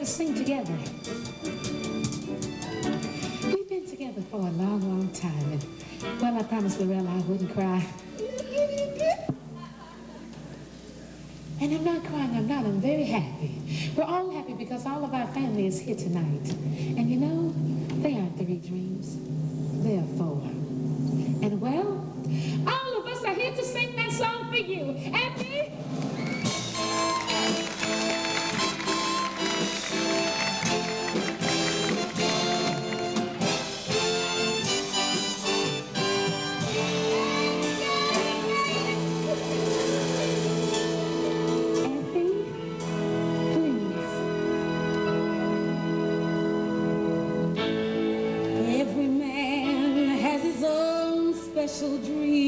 to sing together. We've been together for a long, long time, and well, I promised Lorella I wouldn't cry. And I'm not crying, I'm very happy. We're all happy because all of our family is here tonight. And you know, they aren't 3 dreams, they're 4. And well, all of us are here to sing that song for you. Happy? Special dream.